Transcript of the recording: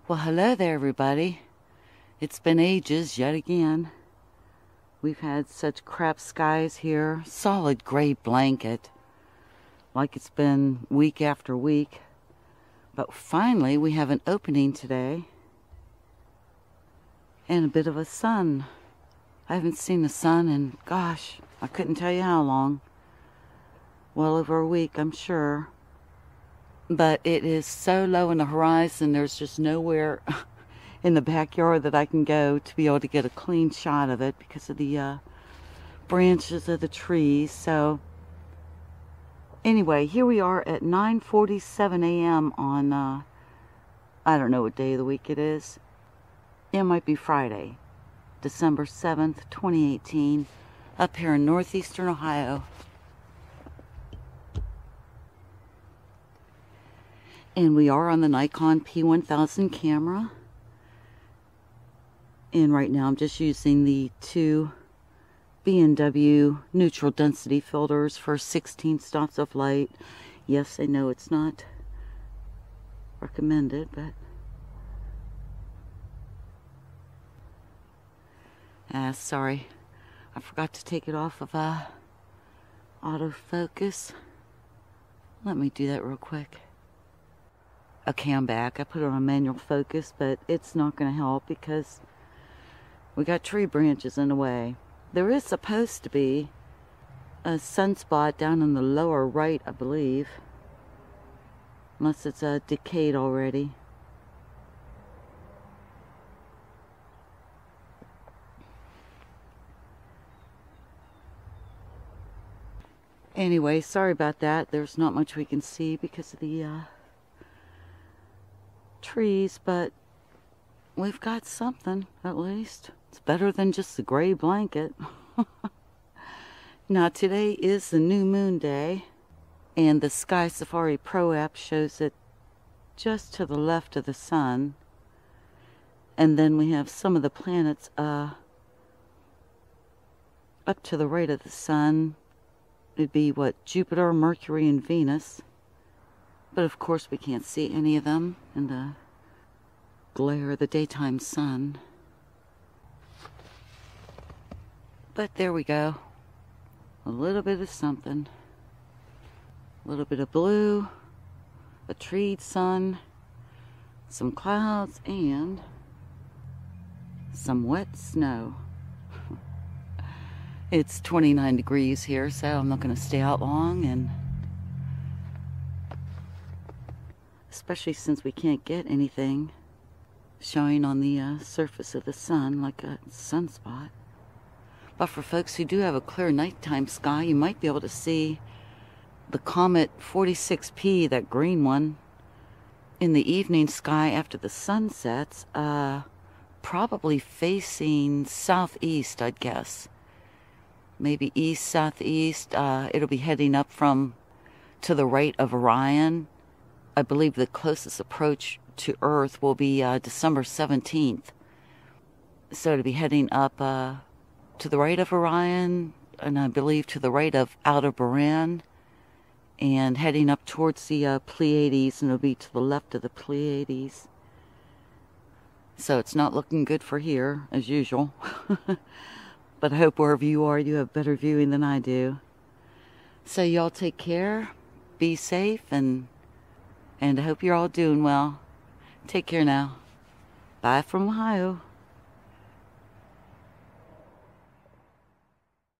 Well, hello there, everybody. It's been ages yet again. We've had such crap skies here. Solid gray blanket. Like it's been week after week. But finally, we have an opening today. And a bit of a sun. I haven't seen the sun in, gosh, I couldn't tell you how long. Well over a week, I'm sure. But it is so low in the horizon, there's just nowhere in the backyard that I can go to be able to get a clean shot of it because of the branches of the trees. So anyway, here we are at 9:47 a.m. on, I don't know what day of the week it is. It might be Friday, December 7th, 2018, up here in northeastern Ohio. And we are on the Nikon P1000 camera. And right now I'm just using the two B&W neutral density filters for 16 stops of light. Yes, I know it's not recommended, but sorry, I forgot to take it off of autofocus. Let me do that real quick. Okay, I'm back. I put it on manual focus, but it's not going to help because we got tree branches in the way. There is supposed to be a sunspot down in the lower right, I believe. Unless it's decayed already. Anyway, sorry about that. There's not much we can see because of the trees, but we've got something, at least. It's better than just the gray blanket. Now, today is the new moon day, and the SkySafari Pro app shows it just to the left of the sun. And then we have some of the planets up to the right of the sun. It'd be, what, Jupiter, Mercury, and Venus. But of course we can't see any of them in the glare of the daytime sun. But there we go. A little bit of something. A little bit of blue, a treed sun, some clouds, and some wet snow. It's 29 degrees here, so I'm not going to stay out long, and especially since we can't get anything showing on the surface of the sun like a sunspot. But for folks who do have a clear nighttime sky, you might be able to see the Comet 46P, that green one, in the evening sky after the sun sets, probably facing southeast, I'd guess. Maybe east-southeast. It'll be heading up from to the right of Orion. I believe the closest approach to Earth will be December 17th. So it'll be heading up to the right of Orion, and I believe to the right of Aldebaran, and heading up towards the Pleiades, and it'll be to the left of the Pleiades. So it's not looking good for here, as usual. But I hope wherever you are, you have better viewing than I do. So y'all take care, be safe, and I hope you're all doing well. Take care now. Bye from Ohio.